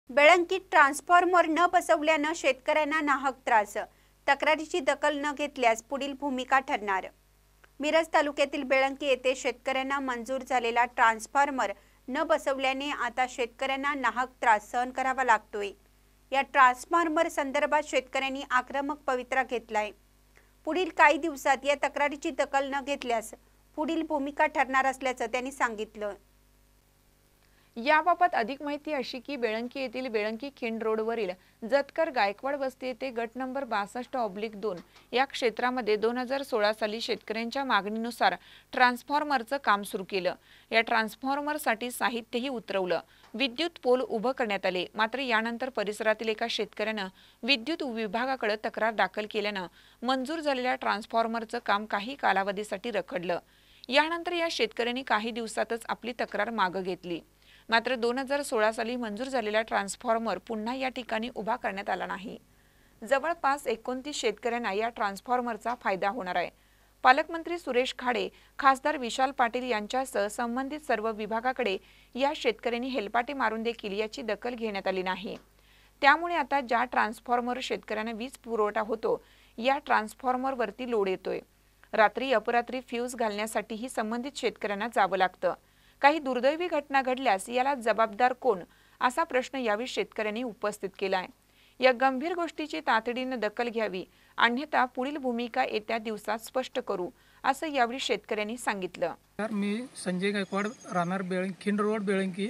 बेळंकीत transformer न बसवल्यानं शेतकऱ्यांना नाहक त्रास। तक्रारीची दखल न घेतल्यास पुढील भूमिका ठरणार। मिरज तालुक्यातील बेळंकी येथे शेतकऱ्यांना मंजूर झालेला ट्रान्सफॉर्मर न बसवल्याने आता शेतकऱ्यांना नाहक त्रास सहन करावा लागतोय। या ट्रान्सफॉर्मर संदर्भात शेतकऱ्यांनी आक्रमक पवित्रा घेतलाय। पुढील काही दिवसात या तक्रारीची दखल न घेतल्यास पुढील भूमिका ठरणार असल्याचं त्यांनी सांगितलं। याबाबत अधिक माहिती अशी की बेळंकी येथील बेळंकी खिंड रोडवरील जतकर गायकवाड वस्ती येथे गट नंबर 62/2 या क्षेत्रामध्ये 2016 साली शेतकऱ्यांच्या मागणीनुसार ट्रान्सफॉर्मरचं काम सुरू केलं। या ट्रान्सफॉर्मरसाठी साहित्यही उतरवलं, विद्युत पोल उभं करण्यात आले। मात्र यानंतर परिसरातील एका शेतकऱ्यानं विद्युत विभागाकडे तक्रार दाखल केल्यानं मंजूर झालेल्या ट्रान्सफॉर्मरचं काम काही कालावधीसाठी रखडलं। यानंतर या शेतकऱ्यांनी काही दिवसातच आपली तक्रार मागे घेतली। मात्र 2016 साली मंजूर झालेला ट्रान्सफॉर्मर पुन्हा या ठिकाणी उभा करण्यात आला नाही। जवळपास 29 शेतकऱ्यांना या ट्रान्सफॉर्मरचा फायदा होणार आहे। पालकमंत्री सुरेश खाडे, खासदार विशाल पाटील यांच्यासह संबंधित सर्व विभागाकडे या शेतकऱ्यांनी हेलपाटे मारून देखील याची दखल घेण्यात आली नाही। त्यामुळे आता ज्या ट्रान्सफॉर्मर शेतकऱ्यांना वीज पुरवठा होतो या ट्रान्सफॉर्मरवरती लोड येतोय। रात्री अपरात्री फ्यूज घालण्यासाठीही संबंधित शेतकऱ्यांना जावं लागतं। काही दुर्दैवी घटना घडल्यास याला जबाबदार कोण असा प्रश्न यावेळी शेतकऱ्यांनी उपस्थित केलाय। या गंभीर गोष्टीची तातडीने दखल घ्यावी, अन्यथा पुढील भूमिका येत्या दिवसात स्पष्ट करू असं यावेळी शेतकऱ्यांनी सांगितलं। मी संजय गायकवाड, राहणार बेळंकी खिंड रोड बेळंकी।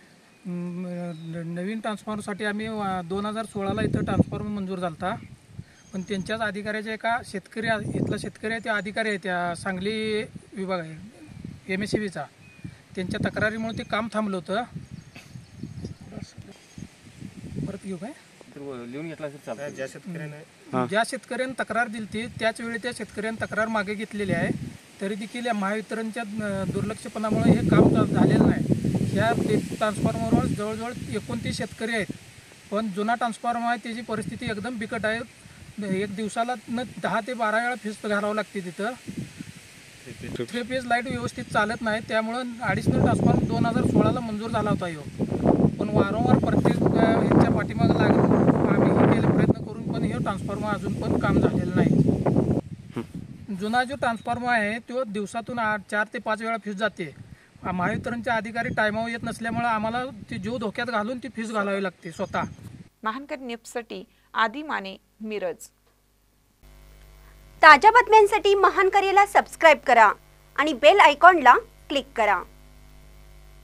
नवीन ट्रान्सफॉर्मरसाठी आम्ही 2016 ला इथं ट्रान्सफॉर्मर मंजूर झालता, पण त्यांच्याच अधिकाऱ्याच्या एका शेतकरी इथला शेतकरी आहे, त्या अधिकारी आहे, त्या सांगली विभाग आहे MSCBचा, त्यांच्या तक्रारीमुळे ते काम थांबलं होतं। परत घेऊ काय लिहून घेतला ज्या शेतकऱ्यांनी तक्रार दिली त्याच वेळी त्या शेतकऱ्यांनी तक्रार मागे घेतलेली आहे, तरी देखील महावितरणच्या दुर्लक्षपणामुळे हे काम झालेलं नाही। या ट्रान्सफॉर्मरवर जवळजवळ 29 शेतकरी आहेत, पण जुना ट्रान्सफॉर्मर आहे त्याची परिस्थिती एकदम बिकट आहे। एक दिवसाला 10 ते 12 वेळा फीस घालावं लागते तिथं। 3 फेज लाईट व्यवस्थित चालत नाही, त्यामुळे ॲडिशनल ट्रान्सफॉर्मर 2016 ला मंजूर झाला होता यो, पण वारंवार प्रत्येक ह्याच्या पाठीमागे लागून आम्ही हे केले प्रयत्न करून पण हे ट्रान्सफॉर्मर अजून पण काम झालेलं नाही। जुना जो ट्रान्सफॉर्मर आहे तो दिवसातून 4 ते 5 वेळा फीस जाते। महावितरणचे अधिकारी टायमावर येत नसल्यामुळे आम्हाला ती जीव धोक्यात घालून ती फीस घालावी लागते स्वतः। महानकर न्यूजसाठी आदी माने, मिरज। ताज्या बातम्यांसाठी महानकरेला सबस्क्राइब करा आणि बेल आयकॉनला क्लिक करा।